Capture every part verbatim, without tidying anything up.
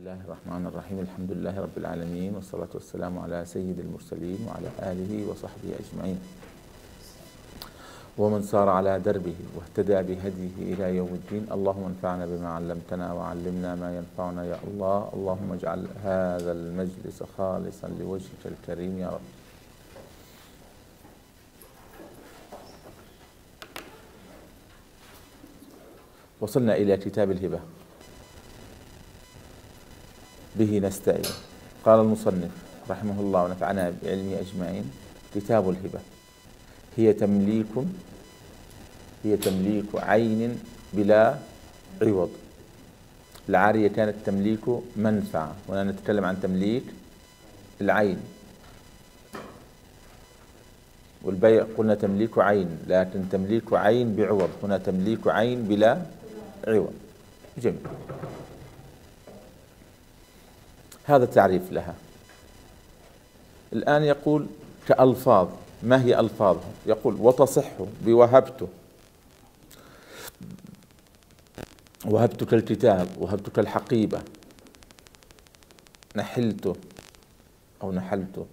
الله الرحمن الرحيم. الحمد لله رب العالمين، والصلاة والسلام على سيد المرسلين وعلى آله وصحبه أجمعين ومن سار على دربه واهتدى بهديه إلى يوم الدين. اللهم انفعنا بما علمتنا وعلمنا ما ينفعنا يا الله. اللهم اجعل هذا المجلس خالصا لوجهك الكريم يا رب. وصلنا إلى كتاب الهبة، به نستعين. قال المصنف رحمه الله ونفعنا بعلمه أجمعين: كتاب الهبة هي تمليك هي تمليك عين بلا عوض. العارية كانت تمليك منفعة، هنا نتكلم عن تمليك العين. والبيع قلنا تمليك عين، لكن تمليك عين بعوض، هنا تمليك عين بلا عوض. جميل. هذا تعريف لها. الآن يقول كألفاظ، ما هي ألفاظها؟ يقول: وتصح بوهبت، وهبتك الكتاب، وهبتك الحقيبة، نحلت أو نحلت،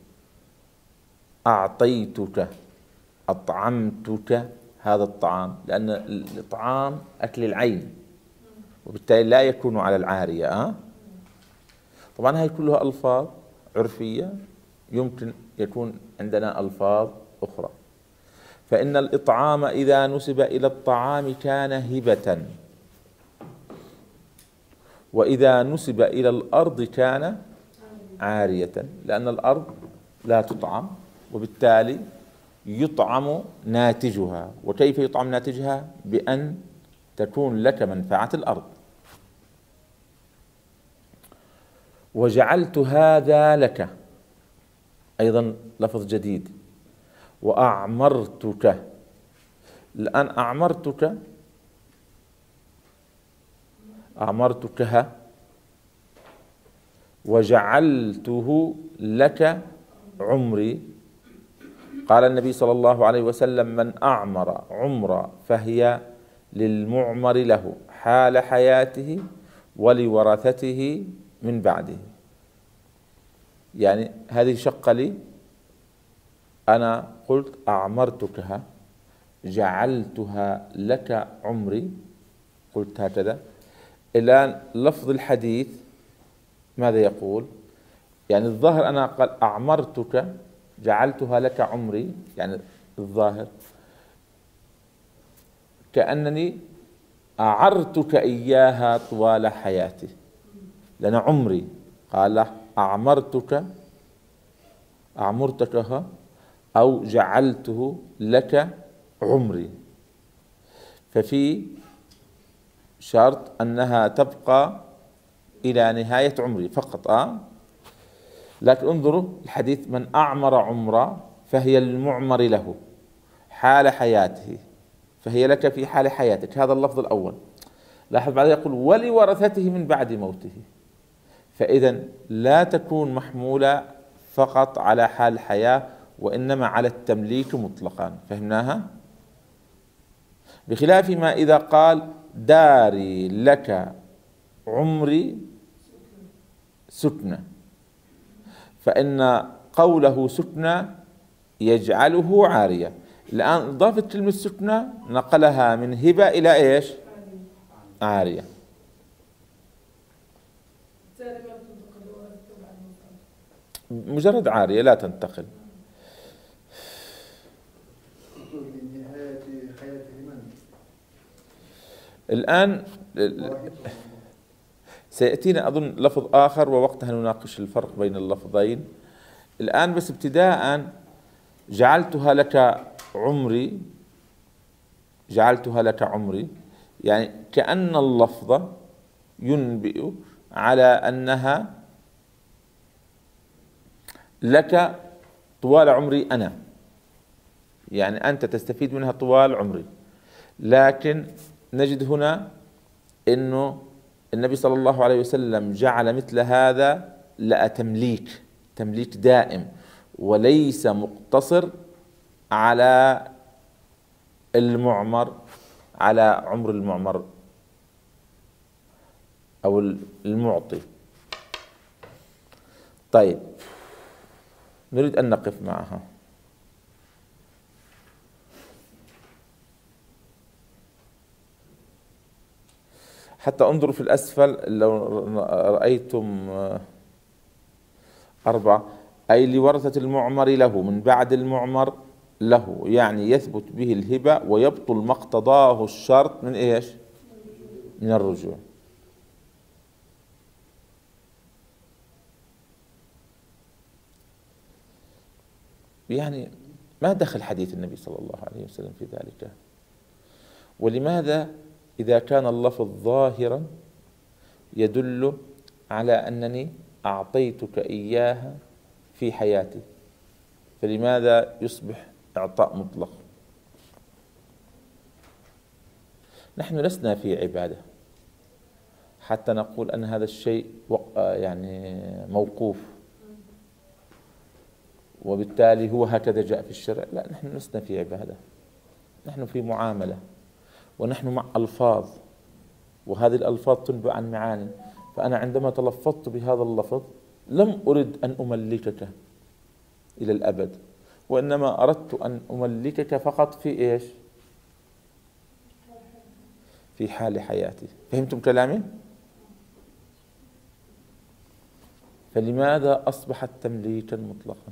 أعطيتك، أطعمتك. هذا الطعام، لأن الطعام أكل العين، وبالتالي لا يكون على العارية. أه؟ طبعا هاي كلها ألفاظ عرفية، يمكن يكون عندنا ألفاظ أخرى. فإن الإطعام إذا نسب إلى الطعام كان هبة، وإذا نسب إلى الأرض كان عارية، لأن الأرض لا تطعم، وبالتالي يطعم ناتجها. وكيف يطعم ناتجها؟ بأن تكون لك منفعة الأرض. وجعلت هذا لك، أيضا لفظ جديد. وأعمرتك، الآن أعمرتك أعمرتكها وجعلته لك عمري. قال النبي صلى الله عليه وسلم: من أعمر عمرا فهي للمعمر له حال حياته ولورثته من بعده. يعني هذه شقة لي، أنا قلت أعمرتكها، جعلتها لك عمري، قلت هكذا. الآن لفظ الحديث ماذا يقول؟ يعني الظاهر أنا قال أعمرتك جعلتها لك عمري، يعني الظاهر كأنني أعرتك إياها طوال حياتي، لأن عمري. قال أعمرتك، أعمرتكها أو جعلته لك عمري، ففي شرط أنها تبقى إلى نهاية عمري فقط. آه؟ لكن انظروا الحديث: من أعمر عمرا فهي للمعمر له حال حياته، فهي لك في حال حياتك. هذا اللفظ الأول. لاحظ بعد يقول: ولورثته من بعد موته. فإذا لا تكون محمولة فقط على حال الحياة، وإنما على التمليك مطلقا. فهمناها؟ بخلاف ما إذا قال: داري لك عمري سكنة، فإن قوله سكنة يجعله عارية. الآن إضافة كلمة سكنة نقلها من هبة إلى إيش؟ عارية. مجرد عارية لا تنتقل. الآن سيأتينا أظن لفظ آخر، ووقتها نناقش الفرق بين اللفظين. الآن بس ابتداء: جعلتها لك عمري، جعلتها لك عمري، يعني كأن اللفظ ينبئ على أنها لك طوال عمري أنا، يعني أنت تستفيد منها طوال عمري. لكن نجد هنا أنه النبي صلى الله عليه وسلم جعل مثل هذا لا تمليك، تمليك دائم، وليس مقتصر على المعمر، على عمر المعمر أو المعطي. طيب نريد أن نقف معها. حتى انظروا في الأسفل لو رأيتم أربعة، أي لورثة المعمر له من بعد المعمر له، يعني يثبت به الهبة ويبطل ما اقتضاه الشرط من إيش؟ من الرجوع. يعني ما دخل حديث النبي صلى الله عليه وسلم في ذلك؟ ولماذا إذا كان اللفظ ظاهرا يدل على أنني أعطيتك إياها في حياتي، فلماذا يصبح إعطاء مطلق؟ نحن لسنا في عبادة حتى نقول أن هذا الشيء يعني موقوف وبالتالي هو هكذا جاء في الشرع. لا، نحن لسنا في عبادة، نحن في معاملة، ونحن مع ألفاظ، وهذه الألفاظ تنبع عن معاني. فأنا عندما تلفظت بهذا اللفظ لم أرد أن أملكك إلى الأبد، وإنما أردت أن أملكك فقط في إيش؟ في حال حياتي. فهمتم كلامي؟ فلماذا أصبحت تمليكا مطلقا؟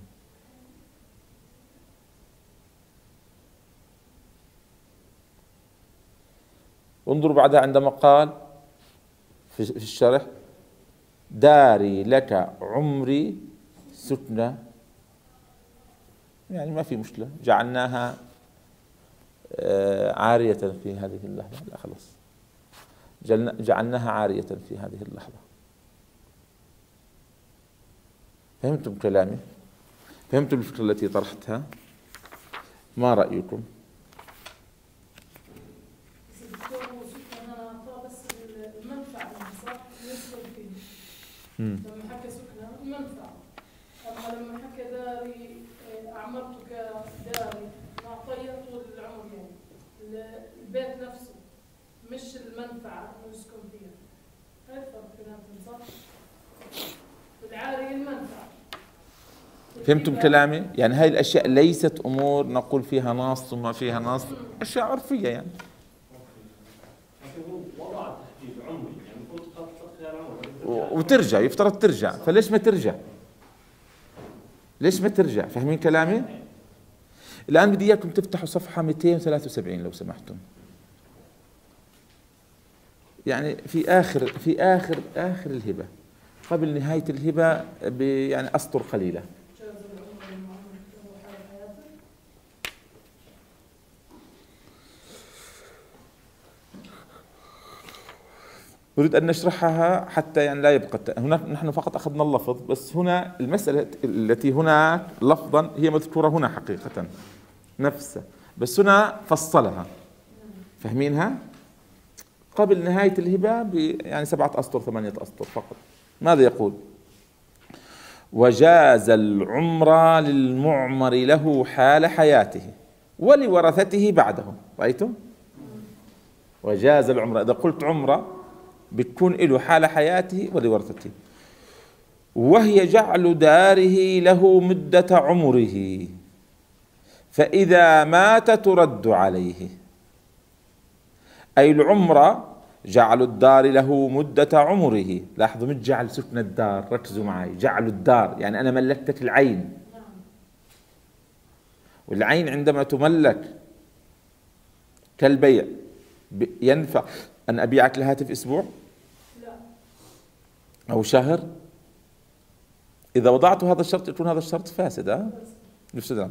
انظروا بعدها عندما قال في الشرح: داري لك عمري سكنى، يعني ما في مشكلة، جعلناها عارية في هذه اللحظة. لا خلاص، جعلناها عارية في هذه اللحظة. فهمتم كلامي؟ فهمتم الفكرة التي طرحتها؟ ما رأيكم؟ لما حكى سكنة المنفعة، أما لما حكى داري أعمرتك داري معطية طول العمر، يعني البيت نفسه مش المنفعة إنه يسكن فيها. هاي الفرق بيناتهم، صح؟ العاري المنفعة. فهمتم كلامي؟ يعني هاي الأشياء ليست أمور نقول فيها نص وما فيها نص، أشياء عرفية يعني. وترجع، يفترض ترجع، فليش ما ترجع؟ ليش ما ترجع؟ فاهمين كلامي؟ الآن بدي إياكم تفتحوا صفحة مئتين وثلاثة وسبعين لو سمحتم. يعني في آخر في آخر آخر الهبة، قبل نهاية الهبة يعني أسطر قليلة. نريد أن نشرحها حتى يعني لا يبقى هناك، نحن فقط أخذنا اللفظ بس. هنا المسألة التي هناك لفظا هي مذكورة هنا حقيقة نفسها، بس هنا فصلها. فاهمينها؟ قبل نهاية الهبة ب يعني سبعة أسطر ثمانية أسطر فقط. ماذا يقول؟ وجاز العمر للمعمر له حال حياته ولورثته بعده. رأيتم؟ وجاز العمر، إذا قلت عمره بتكون له حال حياته ولورثته، وهي جعل داره له مدة عمره، فإذا مات ترد عليه. أي العمر جعل الدار له مدة عمره. لاحظوا، مش جعل سكن الدار، ركزوا معي، جعل الدار يعني أنا ملكتك العين، والعين عندما تملك كالبيع ينفع أن أبيعك الهاتف أسبوع أو شهر؟ إذا وضعت هذا الشرط يكون هذا الشرط فاسد. أه؟ يفسد.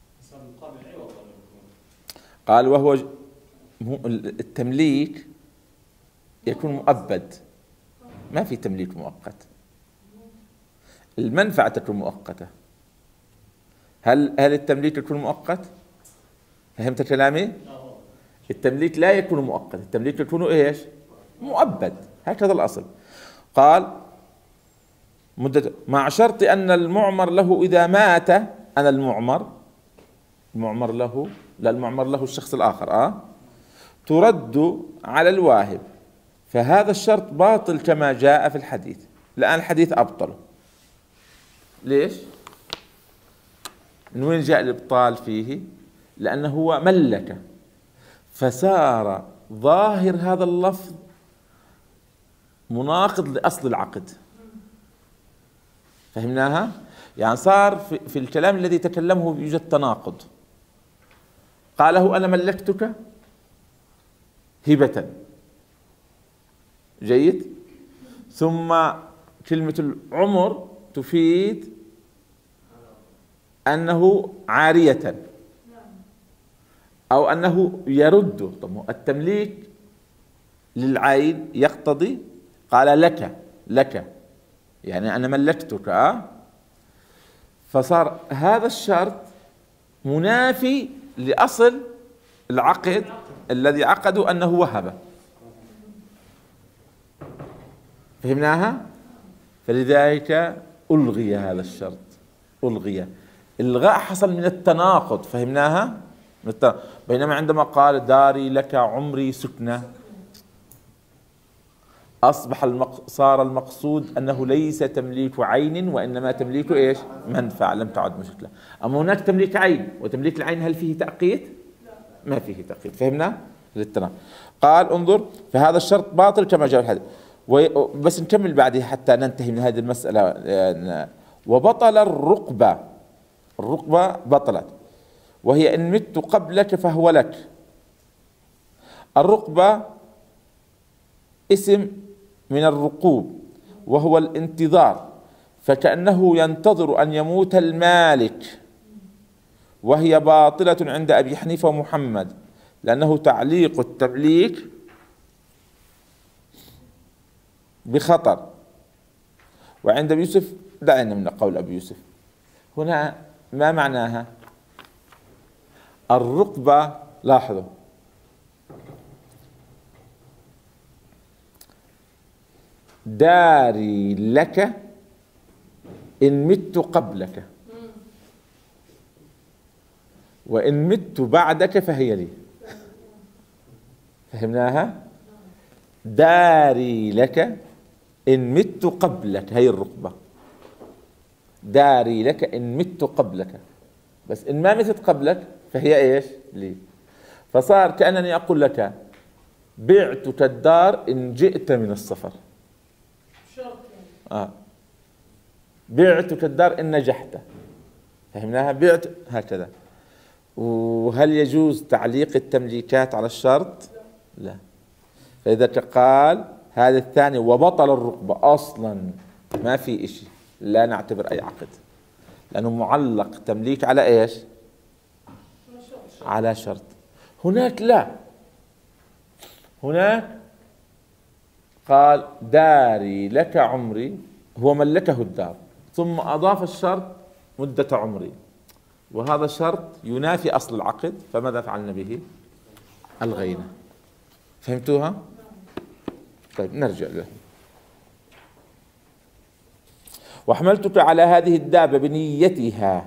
قال وهو التمليك يكون مؤبد، ما في تمليك مؤقت. المنفعة تكون مؤقتة. هل هل التمليك يكون مؤقت؟ فهمت كلامي؟ التمليك لا يكون مؤقت، التمليك يكون ايش؟ مؤبد، هكذا الأصل. قال مدة مع شرط أن المعمر له إذا مات، أنا المعمر المعمر له، لا المعمر له الشخص الآخر، آه ترد على الواهب، فهذا الشرط باطل كما جاء في الحديث. الآن الحديث أبطله. ليش؟ من وين جاء الإبطال فيه؟ لأنه هو ملك، فصار ظاهر هذا اللفظ مناقض لأصل العقد. فهمناها؟ يعني صار في, في الكلام الذي تكلمه يوجد تناقض. قاله أنا ملكتك هبة، جيد، ثم كلمة العمر تفيد أنه عارية أو أنه يرد. طب التمليك للعين يقتضي، قال لك لك يعني أنا ملكتك، أه؟ فصار هذا الشرط منافي لأصل العقد الذي عقدوا أنه وهب. فهمناها؟ فلذلك ألغي هذا الشرط، ألغي. الغاء حصل من التناقض. فهمناها؟ من التناقض. بينما عندما قال داري لك عمري سكنة، أصبح المق... صار المقصود أنه ليس تمليك عين وإنما تمليك إيش؟ منفعة، لم تعد مشكلة. أما هناك تمليك عين، وتمليك العين هل فيه تأقيت؟ ما فيه تأقيت. فهمنا؟ للتناقض. قال انظر، فهذا الشرط باطل كما جاء الحديث. بس نكمل بعدها حتى ننتهي من هذه المسألة. وبطل الرقبة، الرقبة بطلت، وهي إن مت قبلك فهو لك. الرقبة اسم من الرقوب وهو الانتظار، فكأنه ينتظر أن يموت المالك، وهي باطلة عند أبي حنيفة ومحمد، لأنه تعليق التمليك بخطر. وعند أبي يوسف دعنا من قول أبي يوسف. هنا ما معناها؟ الرقبة، لاحظوا، داري لك إن مت قبلك، وإن مت بعدك فهي لي. فهمناها؟ داري لك إن مت قبلك، هي الرقبة. داري لك إن مت قبلك، بس إن ما متت قبلك فهي إيش؟ لي. فصار كأنني أقول لك بعتك الدار إن جئت من السفر. آه. بعتك الدار إن نجحت. فهمناها؟ بعت هكذا. وهل يجوز تعليق التمليكات على الشرط؟ لا. فإذا قال هذا الثاني وبطل الرقبة أصلا ما في إشي، لا نعتبر أي عقد، لأنه معلق تمليك على إيش؟ على شرط. هناك لا، هناك قال داري لك عمري، هو ملكه الدار ثم أضاف الشرط مدة عمري، وهذا الشرط ينافي أصل العقد، فماذا فعلنا به؟ ألغينا. فهمتوها؟ طيب نرجع له. وحملتك على هذه الدابة بنيتها.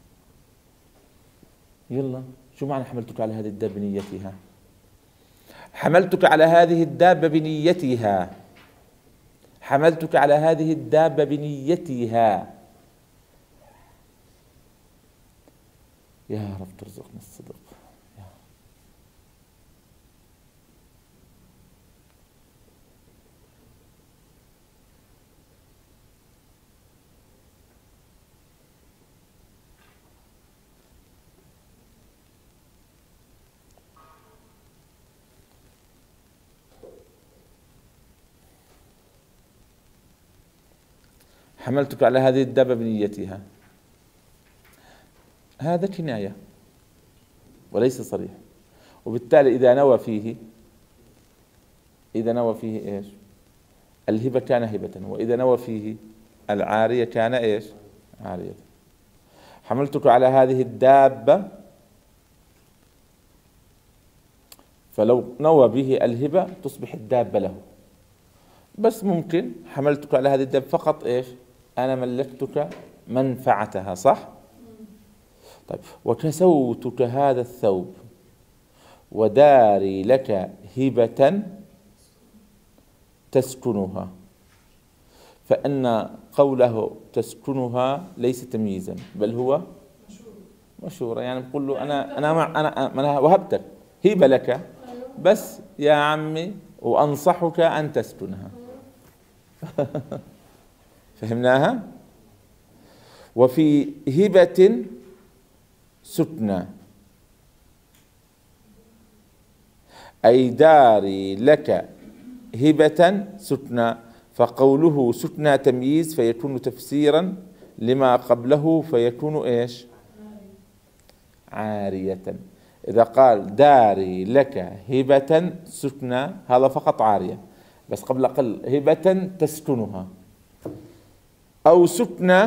يلا، شو معنى حملتك على هذه الدابة بنيتها؟ حملتك على هذه الدابة بنيتها، حملتك على هذه الدابة بنيتها. يا رب ترزقنا الصدق. حملتك على هذه الدابة بنيتها، هذا كناية وليس صريح، وبالتالي إذا نوى فيه إذا نوى فيه إيش؟ الهبة كان هبة، وإذا نوى فيه العارية كان إيش؟ عارية. حملتك على هذه الدابة، فلو نوى به الهبة تصبح الدابة له، بس ممكن حملتك على هذه الدابة فقط إيش؟ أنا ملكتك منفعتها، صح؟ طيب، وكسوتك هذا الثوب وداري لك هبة تسكنها، فإن قوله تسكنها ليس تمييزا بل هو مشورة، يعني بقول له أنا أنا مع أنا أنا وهبتك هبة لك بس يا عمي وأنصحك أن تسكنها. فهمناها؟ وفي هبة سكنى أي داري لك هبة سكنى، فقوله سكنى تمييز فيكون تفسيرا لما قبله فيكون إيش؟ عارية. إذا قال داري لك هبة سكنى هذا فقط عارية، بس قبل قل هبة تسكنها أو سكنى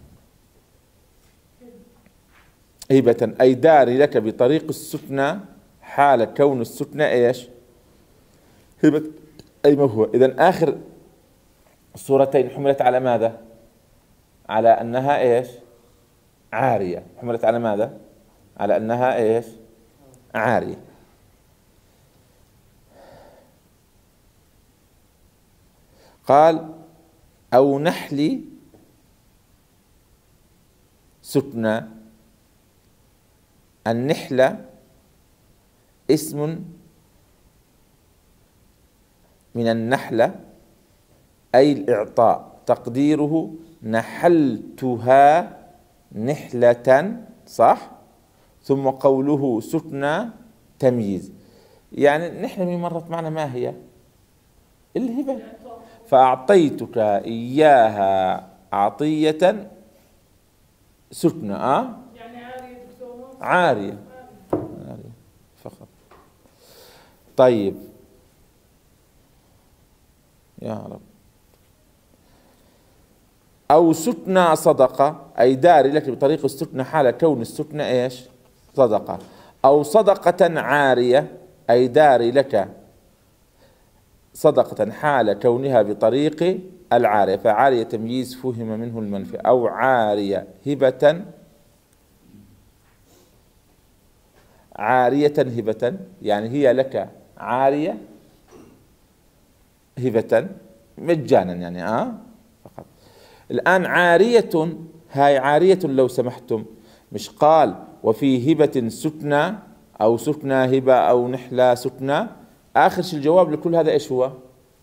هبة أي داري لك بطريق السكنى حال كون السكنى إيش؟ هبة أي ما هو. إذن آخر الصورتين حملت على ماذا؟ على أنها إيش؟ عارية. حملت على ماذا؟ على أنها إيش؟ عارية. قال أو نحل سكنى. النحلة اسم من النحلة أي الإعطاء، تقديره نحلتها نحلة، صح؟ ثم قوله سكنى تمييز، يعني نحلة من مرت معنا ما هي؟ الهبة، فأعطيتك إياها عطية سكنى. أه؟ يعني عارية دكتور؟ عارية عارية فقط. طيب يا رب. أو سكنى صدقة أي داري لك بطريق السكنى حال كون السكنى إيش؟ صدقة. أو صدقة عارية أي داري لك صدقة حال كونها بطريق العارية، فعارية تمييز فهم منه المنفي. أو عارية هبة عارية هبة يعني هي لك عارية هبة مجانا يعني آه فقط. الآن عارية، هاي عارية لو سمحتم، مش قال وفي هبة سكنى أو سكنى هبة أو نحلة سكنى، آخر شيء الجواب لكل هذا إيش هو؟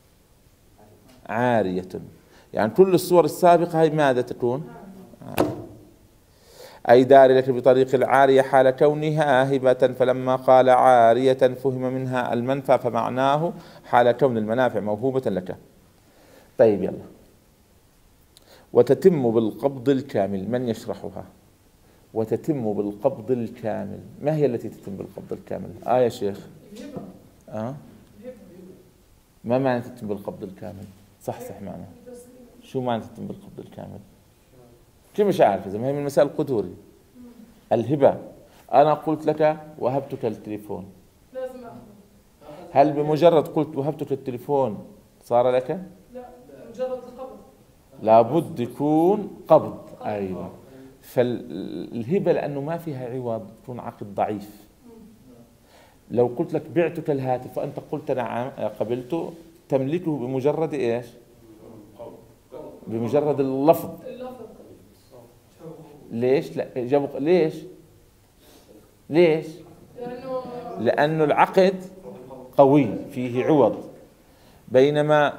عارية. يعني كل الصور السابقة هاي ماذا تكون؟ عارية. أي داري لك بطريق العارية حال كونها هبة، فلما قال عارية فهم منها المنفى فمعناه حال كون المنافع موهوبة لك. طيب يلا. وتتم بالقبض الكامل، من يشرحها؟ وتتم بالقبض الكامل، ما هي التي تتم بالقبض الكامل؟ آه يا شيخ. آه؟ ما معنى تتم بالقبض الكامل؟ صح صح معنا. شو معنى تتم بالقبض الكامل؟ شو مش عارف إذا ما هي من مسائل القدوري. الهبة أنا قلت لك وهبتك التليفون، لازم أخذ. هل بمجرد قلت وهبتك التليفون صار لك؟ لا، مجرد القبض. لابد يكون قبض. أيوة. فالهبة لأنه ما فيها عوض تكون عقد ضعيف. لو قلت لك بعتك الهاتف وأنت قلت نعم قبلته، تملكه بمجرد إيش؟ بمجرد اللفظ. ليش؟ لا جابوا ليش؟ ليش؟ لأنه العقد قوي فيه عوض، بينما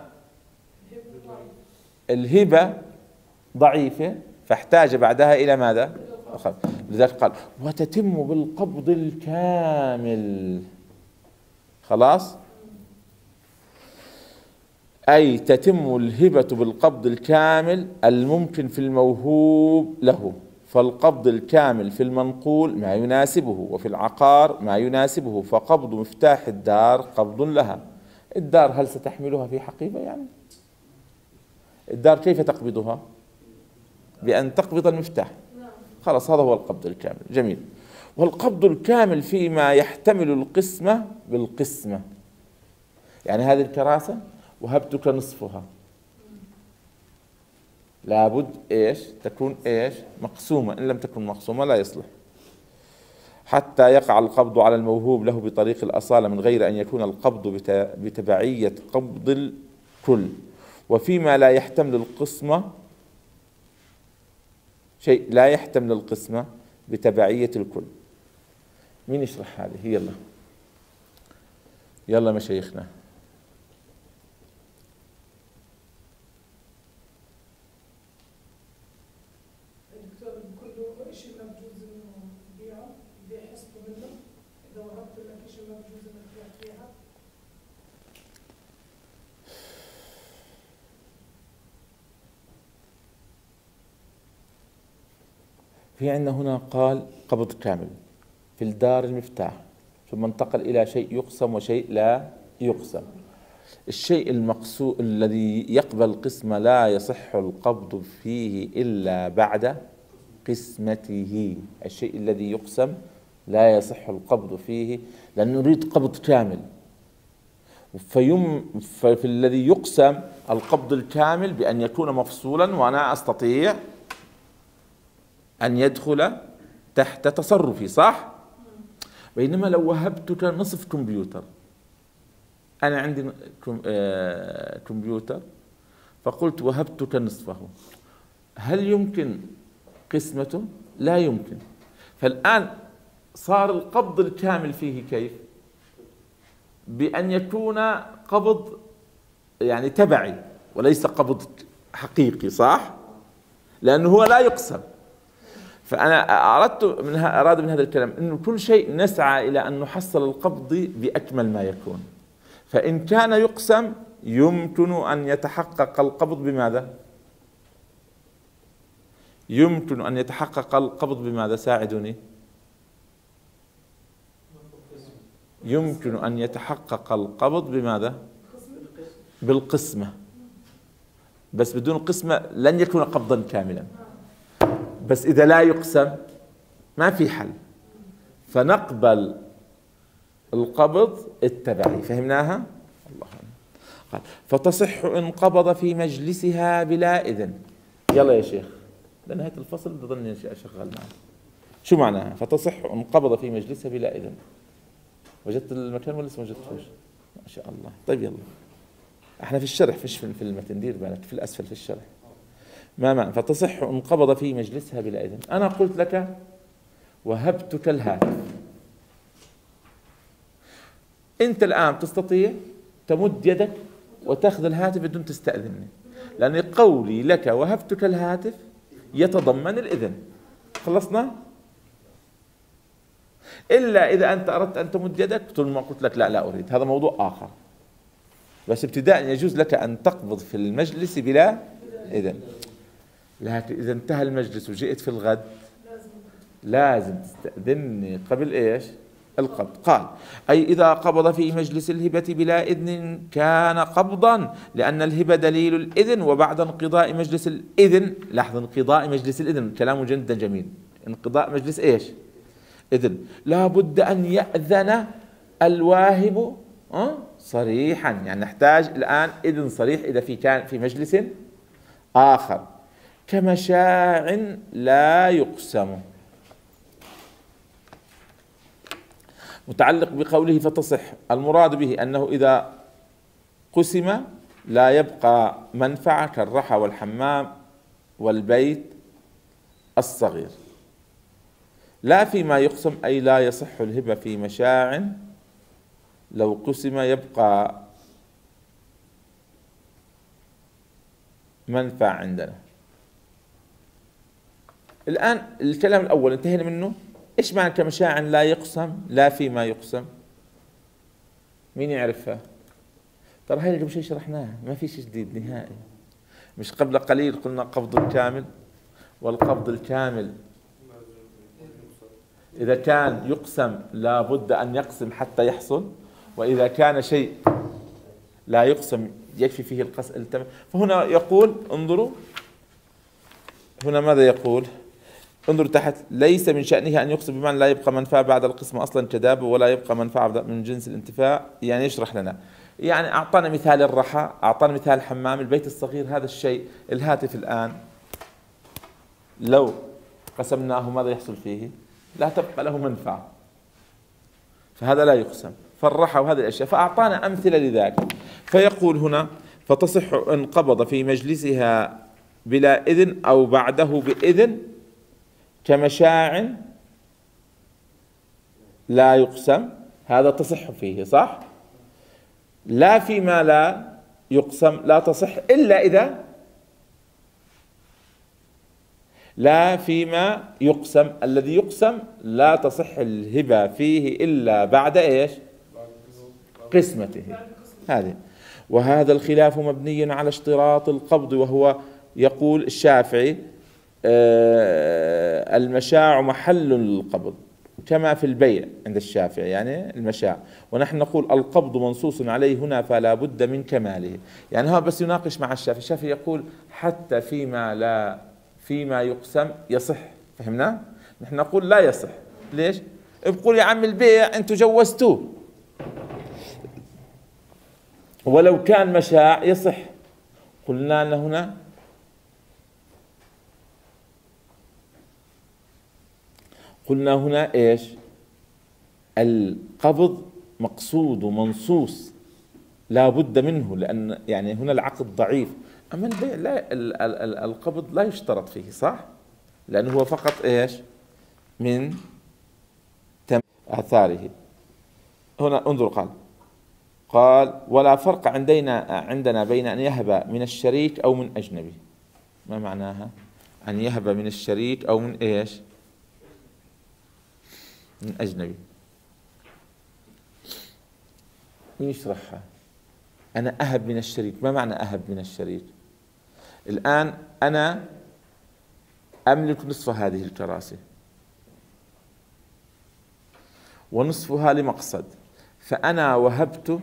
الهبة ضعيفة فاحتاج بعدها إلى ماذا؟ لذلك قال وتتم بالقبض الكامل. خلاص؟ أي تتم الهبة بالقبض الكامل الممكن في الموهوب له، فالقبض الكامل في المنقول ما يناسبه، وفي العقار ما يناسبه، فقبض مفتاح الدار قبض لها. الدار هل ستحملها في حقيبة؟ يعني الدار كيف تقبضها؟ بأن تقبض المفتاح. خلاص هذا هو القبض الكامل. جميل. والقبض الكامل فيما يحتمل القسمة بالقسمة، يعني هذه الكراسة وهبتك نصفها، لابد إيش تكون إيش مقسومة، إن لم تكن مقسومة لا يصلح، حتى يقع القبض على الموهوب له بطريق الأصالة من غير أن يكون القبض بتبعية قبض الكل. وفيما لا يحتمل القسمة شيء لا يحتمل القسمة بتبعية الكل. مين يشرح هذه؟ يلا يلا مشايخنا. الدكتور كله شيء مجوز انه تبيعه، بدي حصته منه، اذا وهبت لك شيء مجوز انك تبيع فيها. في عندنا هنا قال قبض كامل في الدار المفتاح، ثم انتقل إلى شيء يقسم وشيء لا يقسم. الشيء المقسوم الذي يقبل القسمة لا يصح القبض فيه إلا بعد قسمته. الشيء الذي يقسم لا يصح القبض فيه لأن نريد قبض كامل، فيم ففي الذي يقسم القبض الكامل بأن يكون مفصولا وأنا أستطيع أن يدخل تحت تصرفي، صح؟ بينما لو وهبتك نصف كمبيوتر، أنا عندي كمبيوتر فقلت وهبتك نصفه، هل يمكن قسمته؟ لا يمكن. فالآن صار القبض الكامل فيه كيف؟ بأن يكون قبض يعني تبعي وليس قبض حقيقي، صح؟ لأنه هو لا يقسم. فأنا أردت من أراد من هذا الكلام أنه كل شيء نسعى إلى أن نحصل القبض بأكمل ما يكون. فإن كان يقسم يمكن أن يتحقق القبض بماذا؟ يمكن أن يتحقق القبض بماذا؟ ساعدوني. يمكن أن يتحقق القبض بماذا؟ بالقسمة. بس بدون قسمة لن يكون قبضا كاملا. بس إذا لا يقسم ما في حل، فنقبل القبض التبعي. فهمناها؟ الله قال فتصح إن قبض في مجلسها بلا إذن. يلا يا شيخ لنهاية الفصل بظني أشغل معه. شو معناها؟ فتصح إن قبض في مجلسها بلا إذن. وجدت المكان ولا لسه ما وجدتوش؟ ما شاء الله. طيب يلا احنا في الشرح فيش في المتن، دير بالك في الأسفل في الشرح. ما معنى فتصح إن قبض في مجلسها بلا إذن؟ أنا قلت لك وهبتك الهاتف، أنت الآن تستطيع تمد يدك وتأخذ الهاتف بدون تستأذنني، لأن قولي لك وهبتك الهاتف يتضمن الإذن. خلصنا؟ إلا إذا أنت أردت أن تمد يدك ثم قلت لك لا لا أريد، هذا موضوع آخر. بس ابتداء يجوز لك أن تقبض في المجلس بلا إذن. لكن إذا انتهى المجلس وجئت في الغد لازم تستأذنني قبل إيش؟ القبض. قال أي إذا قبض في مجلس الهبة بلا إذن كان قبضا، لأن الهبة دليل الإذن، وبعد انقضاء مجلس الإذن، لاحظ انقضاء مجلس الإذن كلام جدا جميل، انقضاء مجلس إيش؟ إذن، لا بد أن يأذن الواهب أه؟ صريحا، يعني نحتاج الآن إذن صريح إذا في كان في مجلس آخر. كمشاع لا يقسم. متعلق بقوله فتصح، المراد به أنه إذا قسم لا يبقى منفعة كالرحى والحمام والبيت الصغير. لا فيما يقسم أي لا يصح الهبة في مشاع، لو قسم يبقى منفعة عندنا. الآن الكلام الأول انتهينا منه. إيش معنى كمشاع لا يقسم لا فيما يقسم؟ مين يعرفها؟ ترى هاي قبل شيء شرحناها، ما في شيء جديد نهائي. مش قبل قليل قلنا قبض الكامل، والقبض الكامل إذا كان يقسم لا بد أن يقسم حتى يحصل، وإذا كان شيء لا يقسم يكفي فيه القسم. فهنا يقول انظروا هنا ماذا يقول؟ انظر تحت، ليس من شأنه أن يقسم بمعنى لا يبقى منفعة بعد القسم أصلا كدابة، ولا يبقى منفعة من جنس الانتفاع. يعني يشرح لنا، يعني أعطانا مثال الرحى، أعطانا مثال الحمام، البيت الصغير هذا الشيء. الهاتف الآن لو قسمناه ماذا يحصل فيه؟ لا تبقى له منفعة، فهذا لا يقسم. فالرحى وهذه الأشياء، فأعطانا أمثلة لذلك. فيقول هنا فتصح إن قبض في مجلسها بلا إذن أو بعده بإذن كمشاع لا يقسم، هذا تصح فيه صح؟ لا فيما لا يقسم لا تصح إلا إذا لا فيما يقسم، الذي يقسم لا تصح الهبة فيه إلا بعد إيش؟ قسمته. هذه. وهذا الخلاف مبني على اشتراط القبض، وهو يقول الشافعي آه المشاع محل للقبض كما في البيع عند الشافعي، يعني المشاع، ونحن نقول القبض منصوص عليه هنا فلا بد من كماله. يعني هو بس يناقش مع الشافعي، الشافعي يقول حتى فيما لا فيما يقسم يصح، فهمنا؟ نحن نقول لا يصح. ليش؟ بقول يا عم البيع انتم جوزتوه، ولو كان مشاع يصح. قلنا أن هنا قلنا هنا ايش؟ القبض مقصود ومنصوص لا بد منه، لأن يعني هنا العقد ضعيف. أما البيع لا، القبض لا يشترط فيه صح؟ لأنه هو فقط ايش؟ من تم آثاره. هنا انظر قال قال ولا فرق عندنا عندنا بين أن يهب من الشريك أو من أجنبي. ما معناها؟ أن يهب من الشريك أو من إيش؟ من أجنبي. مين يشرحها؟ أنا أهب من الشريك، ما معنى أهب من الشريك؟ الآن أنا أملك نصف هذه الكراسي ونصفها لمقصد، فأنا وهبت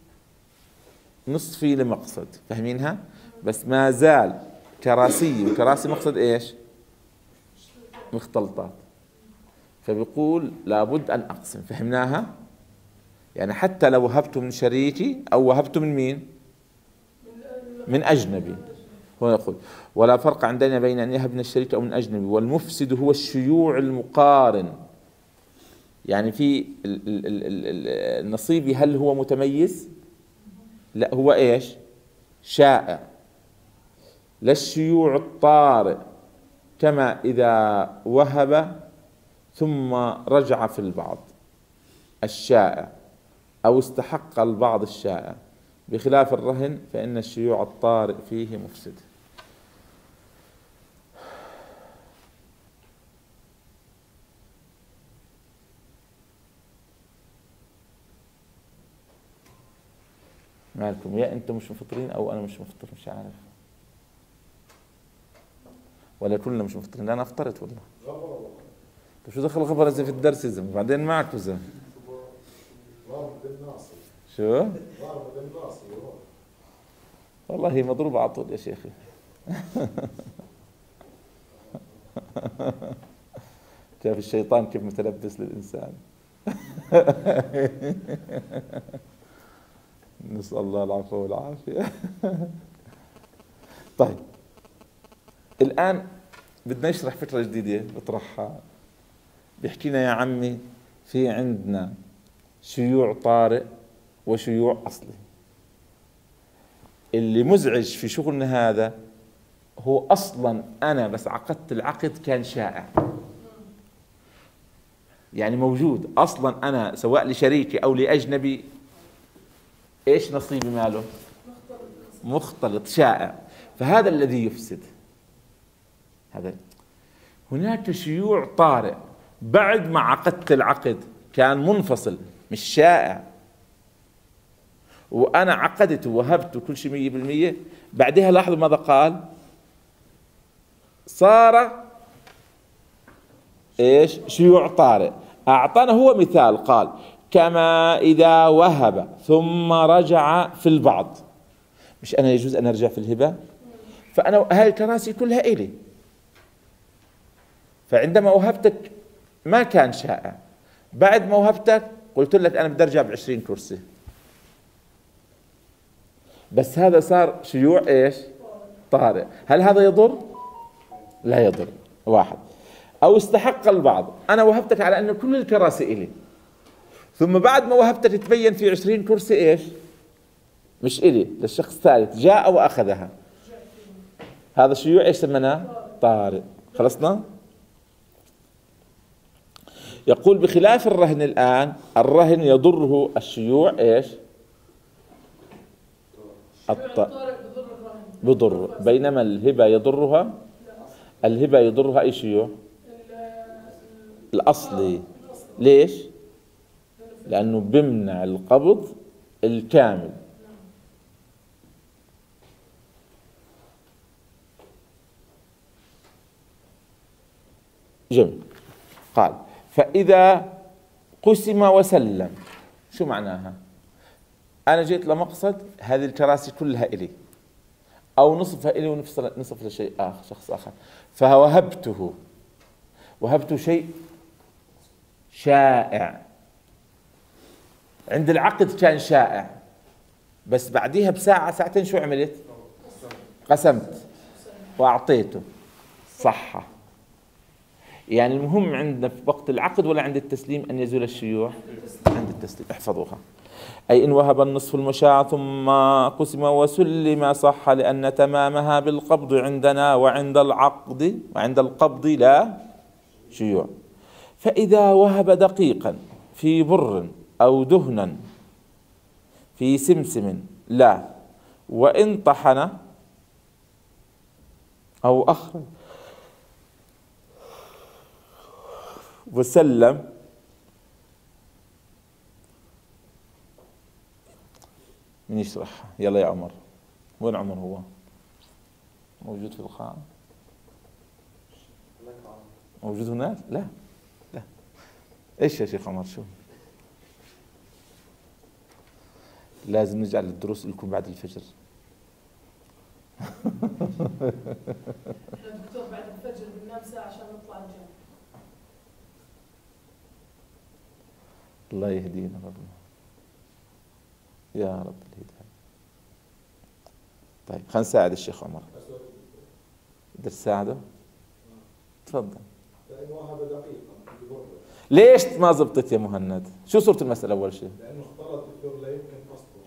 نصفي لمقصد، فاهمينها؟ بس ما زال كراسي وكراسي مقصد ايش؟ مختلطات، فبيقول لابد ان اقسم، فهمناها؟ يعني حتى لو وهبت من شريكي او وهبت من مين؟ من اجنبي. هو يقول ولا فرق عندنا بين ان يهب من الشريك او من اجنبي، والمفسد هو الشيوع المقارن. يعني في النصيب هل هو متميز؟ لا، هو ايش؟ شائع. لا الشيوع الطارئ كما إذا وهب ثم رجع في البعض الشائع أو استحق البعض الشائع، بخلاف الرهن فإن الشيوع الطارئ فيه مفسد. مالكم؟ يا انتم مش مفطرين او انا مش مفطر، مش عارف، ولا كلنا مش مفطرين؟ انا افطرت والله. طيب شو دخل الخبر زي في الدرس يا زلمه؟ بعدين معكم زلمه. شو؟ والله هي مضروبه على طول يا شيخي. شايف الشيطان كيف متلبس للانسان. نسأل الله العفو والعافية. طيب الآن بدنا نشرح فكرة جديدة بطرحها، بيحكينا يا عمي في عندنا شيوع طارئ وشيوع أصلي. اللي مزعج في شغلنا هذا هو أصلا أنا بس عقدت العقد كان شائع، يعني موجود أصلا، أنا سواء لشريكي أو لأجنبي ايش نصيبي ماله؟ مختلط شائع، فهذا الذي يفسد. هذا هناك شيوع طارئ بعد ما عقدت العقد كان منفصل مش شائع، وانا عقدت ووهبت كل شيء مية بالمية، بعدها لاحظوا ماذا قال؟ صار ايش؟ شيوع طارئ. اعطانا هو مثال، قال كما إذا وهب ثم رجع في البعض. مش أنا يجوز أن أرجع في الهبة؟ فأنا هاي الكراسي كلها إلي، فعندما وهبتك ما كان شائع، بعد ما وهبتك قلت لك أنا بدي أرجع بعشرين كرسي، بس هذا صار شيوع إيش؟ طارئ. هل هذا يضر؟ لا يضر. واحد. أو استحق البعض، أنا وهبتك على أن كل الكراسي إلي، ثم بعد ما وهبتك تبين في عشرين كرسي ايش؟ مش إلي، للشخص الثالث، جاء وأخذها. هذا شيوع ايش سميناه؟ طارئ. خلصنا؟ يقول بخلاف الرهن الآن، الرهن يضره الشيوع إيش؟ الط... بضر، بينما الهبة يضرها، الهبة يضرها أي شيوع؟ الأصلي. ليش؟ لأنه بمنع القبض الكامل. جميل. قال فإذا قسم وسلم، شو معناها؟ أنا جيت لمقصد هذه الكراسي كلها إلي، أو نصفها إلي ونصف نصف لشيء آخر، شخص آخر، فوهبته، وهبته شيء شائع عند العقد، كان شائع، بس بعديها بساعة ساعتين شو عملت؟ قسمت وأعطيته، صح. يعني المهم عندنا في وقت العقد ولا عند التسليم أن يزول الشيوع؟ عند التسليم. احفظوها. أي إن وهب النصف المشاع ثم قسم وسلم صح، لأن تمامها بالقبض عندنا، وعند العقد وعند القبض لا شيوع. فإذا وهب دقيقا في بر أو دهنا في سمسم لا، وإن طحن أو أخرج وسلم من يشرحها؟ يلا يا عمر. وين عمر؟ هو موجود في القاعة؟ موجود هناك؟ لا لا. ايش يا شيخ عمر؟ شو لازم نجعل الدروس لكم بعد الفجر. الدكتور بعد الفجر بننام ساعة عشان نطلع الجامعة. الله يهدينا ربنا، يا رب الهداية. طيب خلينا نساعد الشيخ عمر. بدك تساعده؟ تفضل. ليش ما زبطت يا مهند؟ شو صورة المسألة أول شيء؟ لأنه اختلط دكتور، لا يمكن قصده،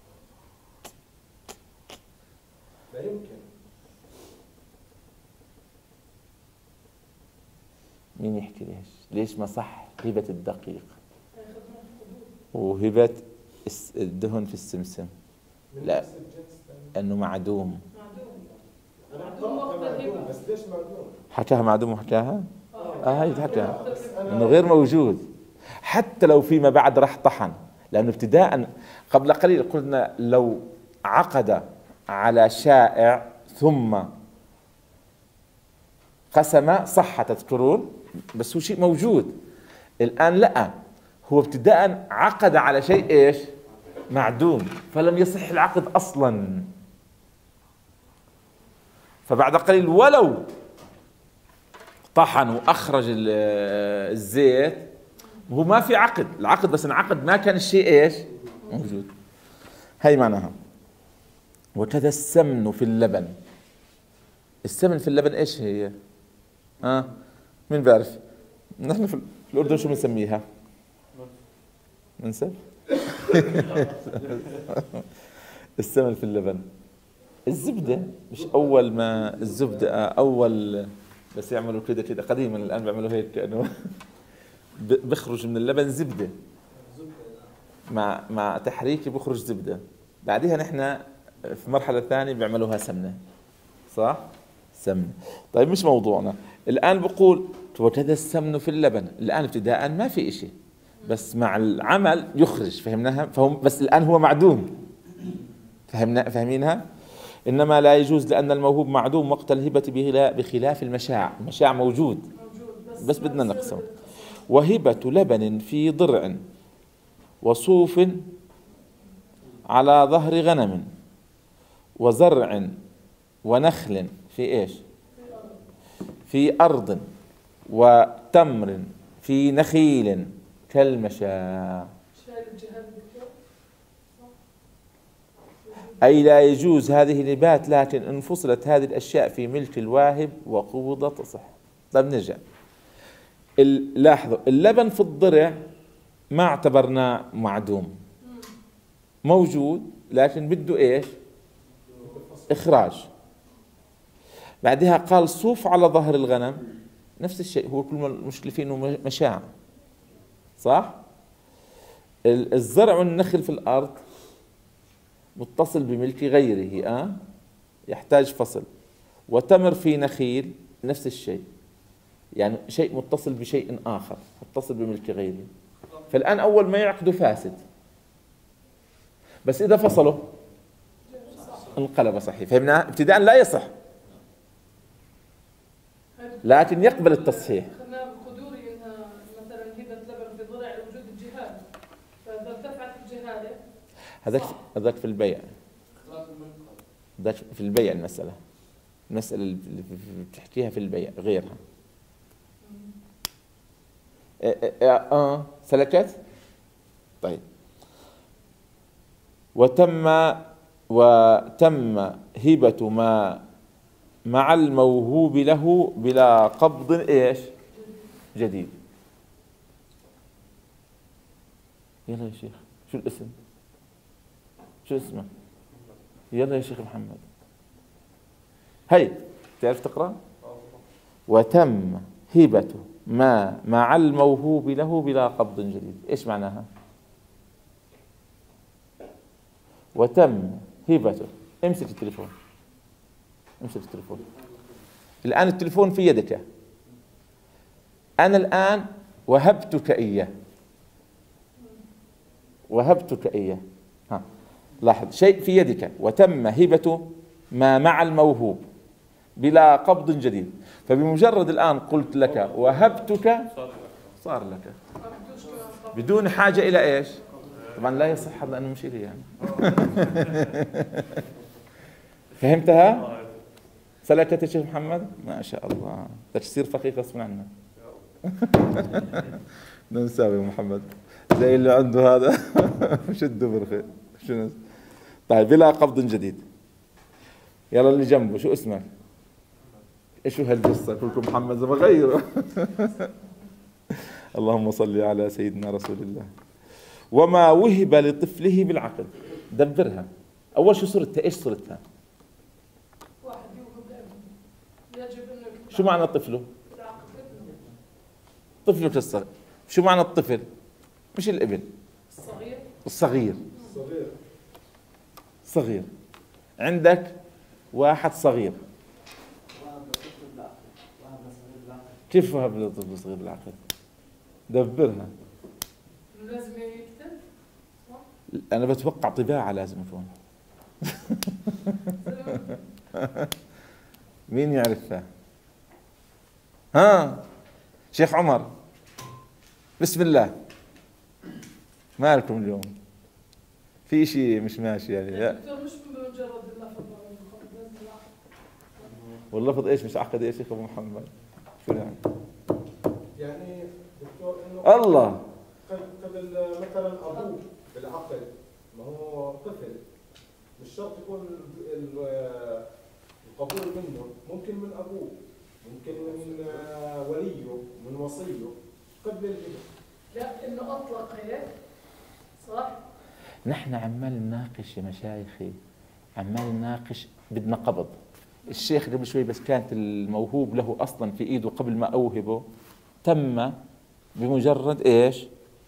لا يمكن. مين يحكي ليش؟ ليش ما صح هبة الدقيق وهبة الدهن في السمسم؟ لا، لأنه معدوم. بس ليش معدوم؟ حكاها معدوم وحكاها؟ اه هي حكاها انه غير موجود، حتى لو فيما بعد راح طحن، لانه ابتداء قبل قليل قلنا لو عقد على شائع ثم قسم صح، تذكرون؟ بس هو شيء موجود. الآن لا، هو ابتداء عقد على شيء ايش؟ معدوم، فلم يصح العقد اصلا. فبعد قليل ولو طحن واخرج الزيت، هو ما في عقد، العقد بس انعقد، ما كان الشيء ايش؟ موجود. هي معناها. وكذا السمن في اللبن. السمن في اللبن ايش هي؟ ها؟ آه؟ مين بيعرف؟ نحن في الأردن شو بنسميها؟ منسف؟ السمن في اللبن الزبدة. مش أول ما الزبدة أول بس يعملوا كده كده قديما، الآن بيعملوا هيك كأنه بخرج من اللبن زبدة، مع مع تحريك بخرج زبدة. بعدها نحن في مرحلة ثانية بيعملوها سمنة، صح؟ سمنة. طيب مش موضوعنا الآن. بقول وكذا السمن في اللبن. الآن ابتداء ما في إشي، بس مع العمل يخرج، فهمناها؟ فهم بس الآن هو معدوم، فهمنا فهمينها؟ إنما لا يجوز لأن الموهوب معدوم وقت الهبة بخلاف المشاع. المشاع موجود بس بدنا نقسم. وهبة لبن في ضرع وصوف على ظهر غنم وزرع ونخل في إيش؟ في أرض وتمر في نخيل كالمشاع. أي لا يجوز هذه الهبات، لكن إن فصلت هذه الأشياء في ملك الواهب وقوضة تصح. طيب نرجع. لاحظوا اللبن في الضرع ما اعتبرناه معدوم، موجود لكن بده إيش؟ إخراج. بعدها قال صوف على ظهر الغنم، نفس الشيء، هو كل المشكلة فيه إنه مشاع، صح؟ الزرع والنخل في الأرض متصل بملك غيره، أه؟ يحتاج فصل. وتمر في نخيل نفس الشيء، يعني شيء متصل بشيء آخر متصل بملك غيره. فالآن أول ما يعقدوا فاسد، بس إذا فصلوا انقلب صحيح. فهمنا؟ ابتداء لا يصح، لكن يقبل التصحيح. خلينا بالقدوري انها مثلا هبه لبن في ضلع وجود الجهاله، فاذا ارتفعت الجهاله هذاك هذاك في البيع، هذاك في البيع المسألة، المسألة اللي بتحكيها في البيع غيرها. اه, اه, آه سلكت. طيب، وتم وتم هبة ما مع الموهوب له بلا قبض ايش جديد. يلا يا شيخ، شو الاسم؟ شو اسمه؟ يلا يا شيخ محمد، هي تعرف تقرأ؟ وتم هبة ما مع الموهوب له بلا قبض جديد. ايش معناها؟ وتم هبته، امسك التليفون، امسك التليفون. الآن التليفون في يدك، أنا الآن وهبتك إياه، وهبتك إياه. ها لاحظ، شيء في يدك وتم هبة ما مع الموهوب بلا قبض جديد. فبمجرد الآن قلت لك وهبتك صار لك بدون حاجة إلى إيش؟ طبعا لا يصح هذا لأنه مش إلي يعني. فهمتها؟ سلكت يا شيخ محمد؟ ما شاء الله، بدك تصير فقيه غصب عنك. نساوي محمد زي اللي عنده هذا. شده بالخير. شو طيب، بلا قبض جديد. يلا اللي جنبه، شو اسمك؟ ايش هالقصة كلكم محمد؟ زي ما غيره. اللهم صل على سيدنا رسول الله. وما وهب لطفله بالعقد، دبرها. اول شو صورتها؟ ايش صورتها؟ واحد يوهب لابنه، يجب انه شو معنى طفله؟ طفلك الصغير. شو معنى الطفل؟ مش الابن، الصغير. الصغير صغير صغير. عندك واحد صغير، كيف وهب لطفل صغير بالعقد؟ دبرها. لازم يكتب، صح؟ انا بتوقع طباعة لازم يكون. مين يعرفها؟ ها شيخ عمر، بسم الله. مالكم اليوم؟ في شيء مش ماشي يعني؟ لا الدكتور مش بمجرد اللفظ، واللفظ ايش مش عقد يا شيخ ابو محمد؟ شو يعني؟ يعني دكتور انه الله قبل مثلا ابوه بالعقد، ما هو طفل مش شرط يكون القبول منه، ممكن من ابوه، ممكن من وليه، من وصيه قبل الابن. لا انه اطلق هيك، صح؟ نحن عمال نناقش يا مشايخي، عمال نناقش بدنا قبض. الشيخ قبل شوي بس كانت الموهوب له اصلا في ايده قبل ما اوهبه، تم بمجرد ايش؟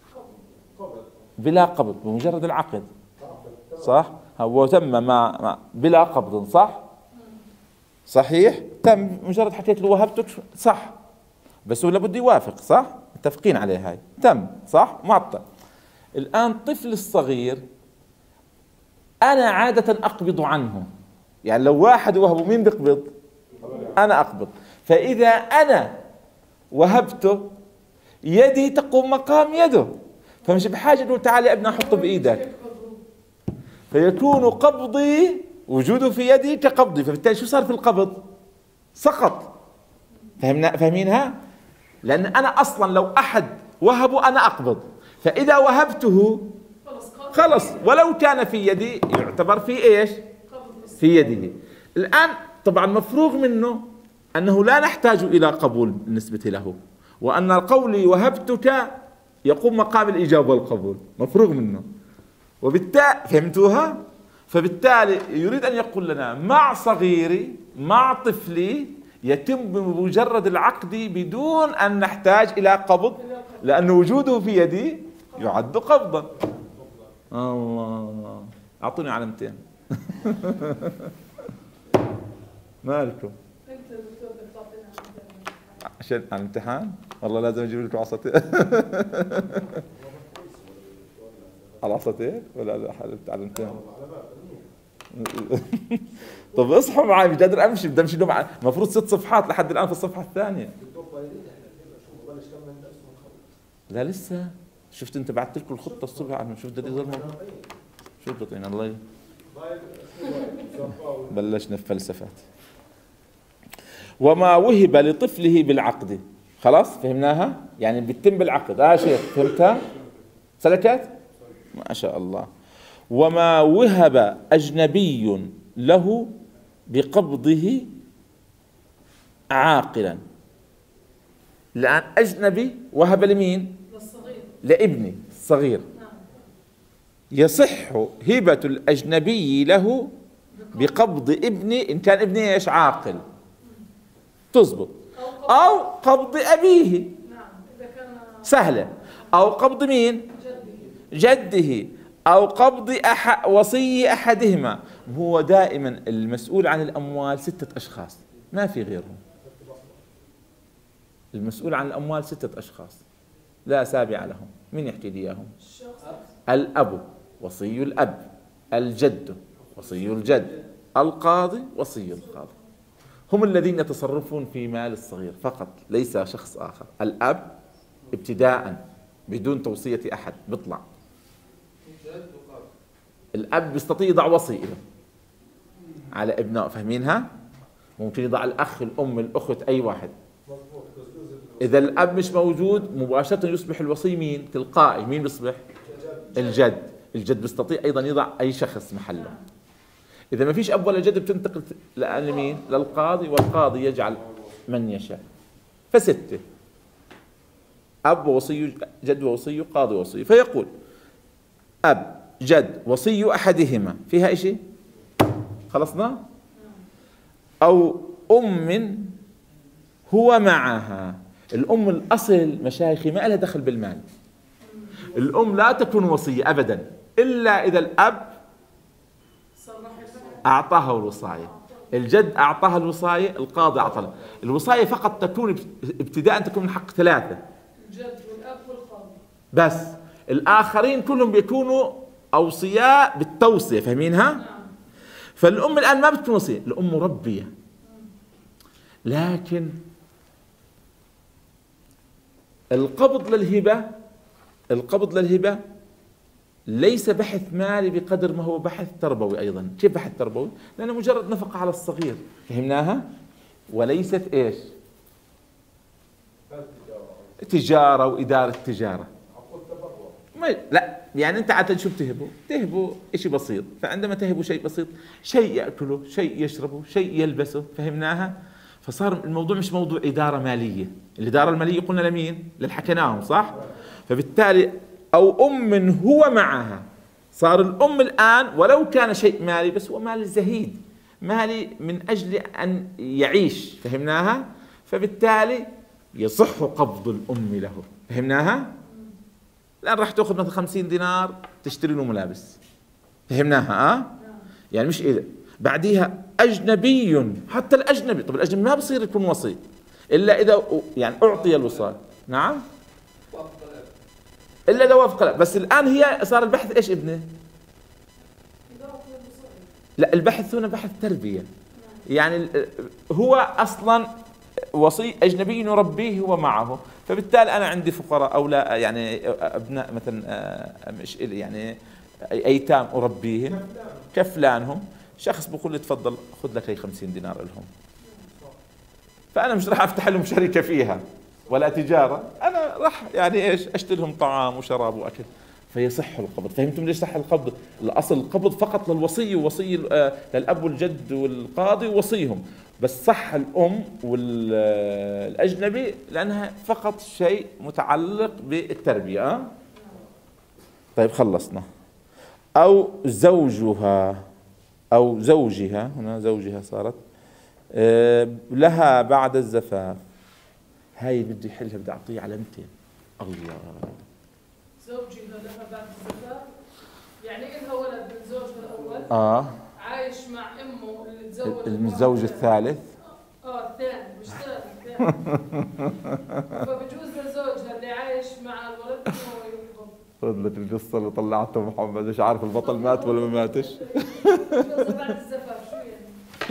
بلا قبض، بمجرد العقد، صح؟ هو تم مع بلا قبض، صح؟ صحيح؟ تم مجرد حكيت له وهبتك، صح؟ بس هو لابد يوافق، صح؟ متفقين عليه هاي، تم، صح؟ معطل. الآن الطفل الصغير أنا عادة أقبض عنه، يعني لو واحد وهبه مين بيقبض؟ أنا أقبض. فإذا أنا وهبته يدي تقوم مقام يده، فمش بحاجة أنه تعال يا ابني أحطه بإيدك، فيكون قبضي وجوده في يدي كقبضي، فبالتالي شو صار في القبض؟ سقط. فهمنا فاهمينها؟ لأن أنا أصلا لو أحد وهبه أنا أقبض، فإذا وهبته خلص ولو كان في يدي يعتبر في إيش؟ في يده. الآن طبعا مفروغ منه أنه لا نحتاج إلى قبول بالنسبة له، وأن قولي وهبتك يقوم مقام الإجابة والقبول، مفروغ منه. وبالتالي فهمتوها؟ فبالتالي يريد أن يقول لنا مع صغيري مع طفلي يتم بمجرد العقد بدون أن نحتاج إلى قبض، لأن وجوده في يدي يعد قبضا. الله، أعطوني علامتين. مالكم؟ عشان على الامتحان والله لازم أجيب لكم عصتين. على عصتين ولا على الامتحان؟ طب اصحوا معي، مش قادر امشي، بدي امشي لهم. المفروض ست صفحات لحد الان في الصفحه الثانيه. لا لسه. شفت انت بعثت لكم الخطه الصبح، انا شفت بدي ظلمه. شو بتعطينا الله؟ بلشنا في فلسفات. وما وهب لطفله بالعقد، خلاص فهمناها، يعني بيتم بالعقد. اه شيخ فهمتها؟ سلكت؟ ما شاء الله. وما وهب أجنبي له بقبضه عاقلا. الآن أجنبي وهب لمين؟ للصغير، لابني الصغير. يصح هبة الأجنبي له بقبض ابني إن كان ابني إيش عاقل، تزبط، أو قبض أبيه سهلة، أو قبض مين؟ جده، أو قبض أح وصي أحدهما. هو دائما المسؤول عن الأموال ستة أشخاص، ما في غيرهم. المسؤول عن الأموال ستة أشخاص لا سابع لهم. مين يحكي لي إياهم؟ الأب وصي الأب، الجد وصي الجد، القاضي وصي القاضي. هم الذين يتصرفون في مال الصغير فقط، ليس شخص آخر. الأب ابتداء بدون توصية أحد بيطلع. الأب بيستطيع يضع وصي له على ابنائه، فاهمينها؟ ممكن يضع الأخ، الأم، الأخت، أي واحد. إذا الأب مش موجود مباشرة يصبح الوصي مين؟ تلقائي. مين بيصبح؟ الجد. الجد بيستطيع أيضا يضع أي شخص محله. إذا ما فيش أب ولا جد بتنتقل لمين؟ للقاضي، والقاضي يجعل من يشاء. فستة: أب ووصي، جد ووصي، قاضي ووصي. فيقول أب، جد، وصي أحدهما، فيها إشي؟ خلصنا؟ أو أم هو معها. الأم الأصل مشايخي ما لها دخل بالمال. الأم لا تكون وصية أبدا إلا إذا الأب أعطاها الوصاية، الجد أعطاها الوصاية، القاضي أعطاها الوصاية. فقط تكون ابتداء تكون من حق ثلاثة: الجد والأب والقاضي بس. الآخرين كلهم بيكونوا أوصياء بالتوصية، فاهمينها؟ فالأم الآن ما بتكون وصية، الأم مربية. لكن القبض للهبة، القبض للهبة ليس بحث مالي بقدر ما هو بحث تربوي أيضا. كيف بحث تربوي؟ لأنه مجرد نفقة على الصغير، فهمناها؟ وليست إيش؟ تجارة وإدارة تجارة. ما لا، يعني أنت عادة شو بتهبوا؟ تهبوا إشي بسيط. فعندما تهبوا شيء بسيط، شيء يأكله، شيء يشربه، شيء يلبسه، فهمناها؟ فصار الموضوع مش موضوع إدارة مالية. الإدارة المالية قلنا لمين؟ للحكناهم، صح؟ فبالتالي أو أم هو معها، صار الأم الآن ولو كان شيء مالي بس هو مال زهيد، مالي من أجل أن يعيش، فهمناها؟ فبالتالي يصح قبض الأم له، فهمناها؟ الآن راح تأخذ مثلا خمسين دينار تشتري له ملابس، فهمناها؟ أه؟ يعني مش إذا بعديها أجنبي، حتى الأجنبي. طب الأجنبي ما بصير يكون وصي إلا إذا يعني أعطي الوصاية. نعم، إلا إذا وافق. لا بس الآن هي صار البحث إيش ابنه؟ لا، البحث هنا بحث تربية. يعني هو أصلا وصي أجنبي يربيه هو معه. فبالتالي أنا عندي فقراء أو لا، يعني أبناء مثلا مش يعني أيتام أربيهم كفلانهم. شخص بقول لي تفضل خذ لك هي خمسين دينار لهم، فأنا مش راح أفتح لهم شركة فيها ولا تجارة، أنا راح يعني إيش أشتري لهم طعام وشراب وأكل. فيصح القبض. فهمتم ليش صح القبض؟ الأصل القبض فقط للوصي ووصي للأب والجد والقاضي ووصيهم، بس صح الأم والأجنبي لأنها فقط شيء متعلق بالتربية. أه؟ طيب خلصنا. أو زوجها، أو زوجها، هنا زوجها صارت آه، لها بعد الزفاف. هاي بدي يحلها، بدي أعطيه علامتين. الله. زوجها لها بعد الزفاف، يعني إلها ولد من زوجها الأول آه عايش مع أمه اللي تزوج المتزوج الثالث. اه الثاني مش ثاني الثاني. فبجوز لزوجها اللي عايش مع الولد هو يحكم. فضلت القصة اللي طلعتها محمد، مش عارف البطل مات ولا ما ماتش. بجوز بعد الزفاف شو يعني؟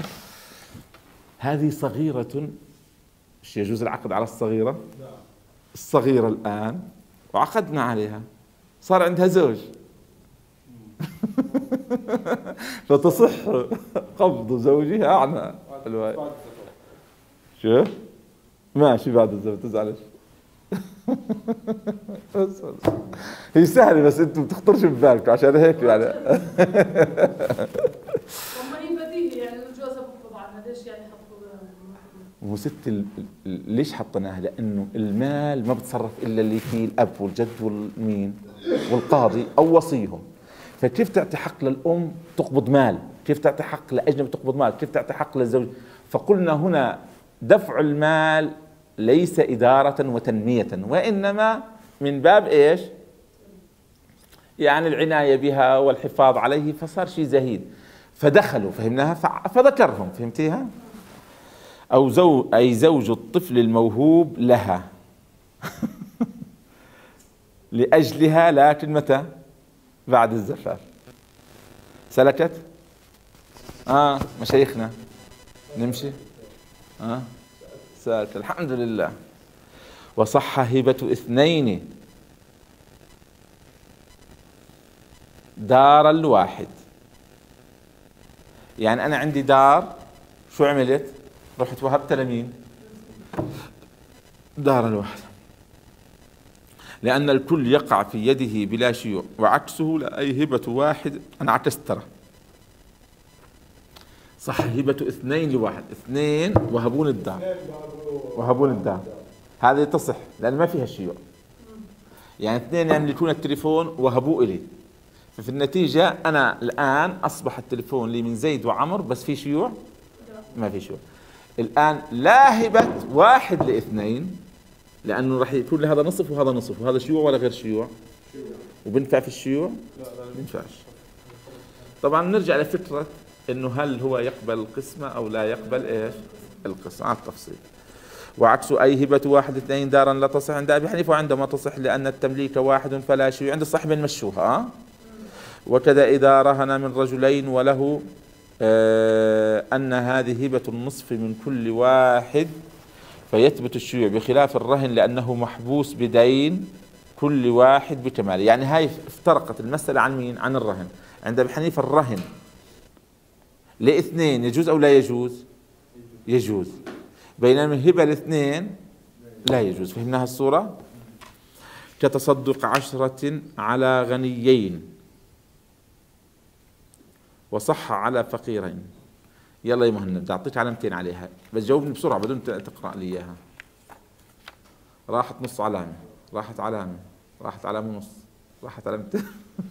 هذه صغيرة، مش يجوز العقد على الصغيرة؟ الصغيرة الآن وعقدنا عليها، صار عندها زوج. فتصح قبض زوجها عنها الوالد. شو؟ ماشي بعد الزوج، تزعلش. هي سهلة بس انتم بتخطرش ببالكم، عشان هيك يعني. طب ما هي بديهي يعني انه جوزها بيقبض عنها، ليش يعني حطوا لها؟ وست ال... ال- ليش حطيناها؟ لانه المال ما بتصرف الا اللي فيه الاب والجد والمين والقاضي او وصيهم. فكيف تعطي حق للام تقبض مال؟ كيف تعطي حق لاجنبي تقبض مال؟ كيف تعطي حق للزوج؟ فقلنا هنا دفع المال ليس إدارة وتنمية، وإنما من باب إيش؟ يعني العناية بها والحفاظ عليه، فصار شيء زهيد. فدخلوا، فهمناها؟ فذكرهم، فهمتيها؟ أو زوج، أي زوج الطفل الموهوب لها لأجلها، لكن متى؟ بعد الزفاف. سلكت؟ آه مشايخنا نمشي؟ آه سالك الحمد لله. وصح هبة اثنين دار الواحد. يعني أنا عندي دار، شو عملت؟ رحت وهبتها لمين؟ دار الواحد، لأن الكل يقع في يده بلا شيوع، وعكسه لا، أي هبة واحد. أنا عكست ترى، صح هبة اثنين لواحد، اثنين وهبون الدار، وهبون الدار هذه تصح لأن ما فيها شيوع. يعني اثنين يملكون التليفون وهبوه إلي، ففي النتيجة أنا الآن أصبح التليفون لي من زيد وعمر، بس في شيوع؟ ما في شيوع. الآن لا هبة واحد لاثنين، لأنه راح يكون لهذا نصف وهذا نصف، وهذا شيوع ولا غير شيوع؟ وبنفع في الشيوع؟ لا بنفعش. طبعا نرجع لفكرة إنه هل هو يقبل القسمة أو لا يقبل إيش؟ القسمة على التفصيل. وعكس أي هبة واحد اثنين دارا لا تصح عند أبي حنيفة، وعندما تصح لأن التمليك واحد فلا شيء. عند الصاحب مشوها. أه؟ وكذا إذا رهن من رجلين وله آه أن هذه هبة النصف من كل واحد فيثبت الشيوع، بخلاف الرهن لأنه محبوس بدين كل واحد بكماله. يعني هاي افترقت المسألة عن مين؟ عن الرهن. عند أبي حنيفة الرهن لاثنين يجوز أو لا يجوز؟ يجوز. بينما الهبة الاثنين لا يجوز. فهمنا هالصورة؟ كتصدق عشرة على غنيين وصح على فقيرين. يلا يا مهند بدي أعطيك علامتين عليها، بس جاوبني بسرعة بدون تقرأ لي إياها. راحت نص علامة، راحت علامة، راحت علامة ونص، راحت علامتين.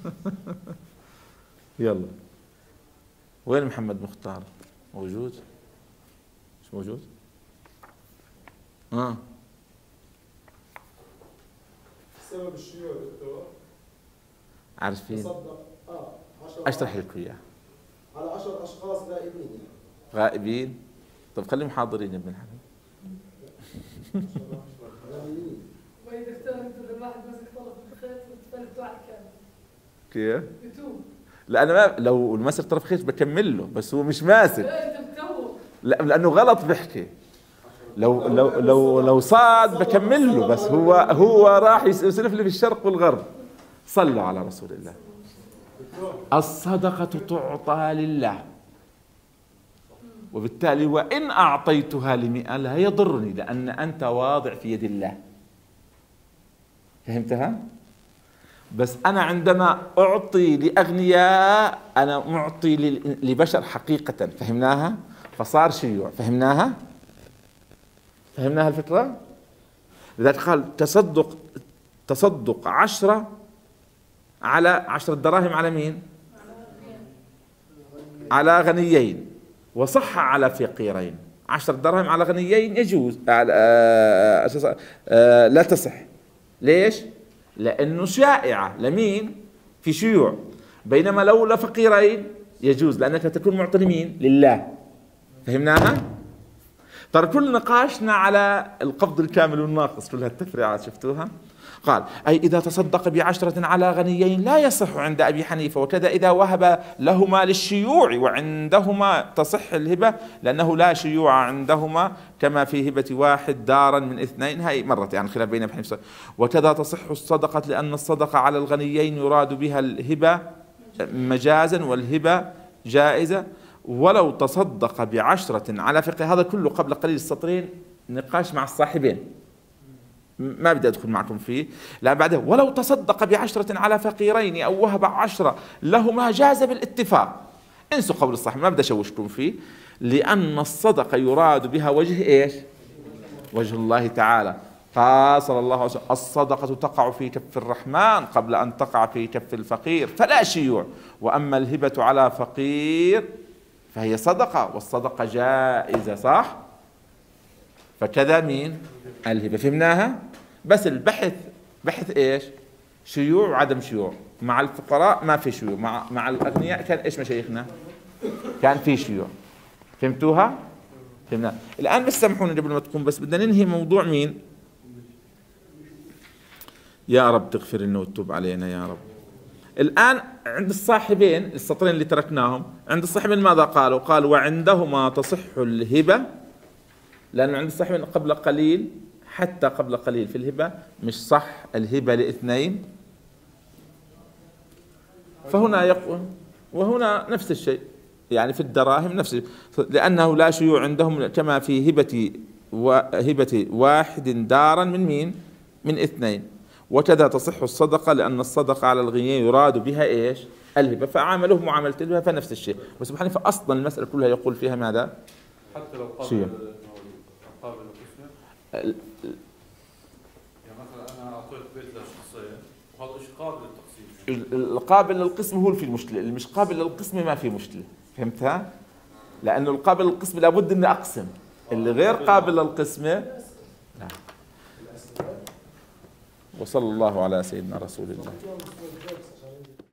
يلا. وين محمد مختار؟ موجود؟ مش موجود؟ اه سبب الشيوع دكتور عارفين؟ تصدق اه اشرح لك اياه. على عشر اشخاص غائبين يعني. غائبين؟ طب خليهم حاضرين يا ابن الحلال. غائبين. وإذا دكتور انت اذا الواحد ماسك طرف الخيط وتفلت واحد كامل كيف؟ بتوب. لا انا ما، لو ماسك طرف خيط بكمل له، بس هو مش ماسك. لا انت بتوب. لا لانه غلط بحكي. لو لو لو لو صاد بكمل له، بس هو هو راح يسلف لي في الشرق والغرب. صلوا على رسول الله. الصدقة تعطى لله، وبالتالي وإن أعطيتها لمئة لا يضرني، لأن أنت واضع في يد الله. فهمتها؟ بس أنا عندما أعطي لأغنياء أنا معطي لبشر حقيقة. فهمناها؟ فصار شيوع. فهمناها؟ فهمناها الفكرة؟ لذلك قال تصدق تصدق عشرة على عشرة دراهم على مين؟ على غنيين، وصح على فقيرين. عشرة دراهم على غنيين يجوز، آه آه لا تصح. ليش؟ لأنه شائعة لمين؟ في شيوع. بينما لو لفقيرين يجوز، لأنك تكون معطي لمين؟ لله. فهمناها؟ ترى كل نقاشنا على القبض الكامل والناقص، كل هالتفريعات شفتوها؟ قال أي إذا تصدق بعشرة على غنيين لا يصح عند أبي حنيفة، وكذا إذا وهب لهما للشيوع وعندهما تصح الهبة لأنه لا شيوع عندهما، كما في هبة واحد دارا من اثنين. هاي مرت يعني خلاف بين أبي حنيفة. وكذا تصح الصدقة لأن الصدقة على الغنيين يراد بها الهبة مجازا والهبة جائزة. ولو تصدق بعشرة على فقه، هذا كله قبل قليل السطرين نقاش مع الصاحبين ما بدي أدخل معكم فيه. لا بعده ولو تصدق بعشرة على فقيرين أو وهب عشرة لهما جاز بالاتفاق. انسوا قول الصاحب ما بدي أشوشكم فيه، لأن الصدقة يراد بها وجه إيش؟ وجه الله تعالى. قال صلى الله عليه وسلم الصدقة تقع في كف الرحمن قبل أن تقع في كف الفقير فلا شيوع، وأما الهبة على فقير فهي صدقة، والصدقة جائزة صح؟ فكذا مين؟ الهبة. فهمناها؟ بس البحث بحث ايش؟ شيوع وعدم شيوع. مع الفقراء ما في شيوع، مع مع الأغنياء كان ايش مشايخنا؟ كان في شيوع. فهمتوها؟ فهمنا. الآن بس سامحوني قبل ما تقوم، بس بدنا ننهي موضوع مين؟ يا رب تغفر لنا وتتوب علينا يا رب. الآن عند الصاحبين السطرين اللي تركناهم، عند الصاحبين ماذا قالوا؟ قالوا وعندهما تصح الهبة، لأنه عند الصاحبين قبل قليل حتى قبل قليل في الهبة مش صح الهبة لاثنين، فهنا يقول وهنا نفس الشيء يعني في الدراهم نفس الشيء، لأنه لا شيوع عندهم كما في هبة وهبة واحد دارا من مين؟ من اثنين. وكذا تصح الصدقة لأن الصدقة على الغنيين يراد بها إيش؟ الهبة، فعاملوه معاملة الهبة فنفس الشيء. بس سبحانه فأصلا المسألة كلها يقول فيها ماذا؟ حتى لو قابل قابل القسمة، يعني مثلا أنا أعطيت بيت لشخصين وهذا شيء قابل للتقسيم. القابل للقسم هو اللي في المشكلة، اللي مش قابل للقسم ما في مشكلة. فهمتها؟ لأنه القابل للقسم لابد إني أقسم، اللي غير قابل للقسمة لا. وصلى الله على سيدنا رسول الله.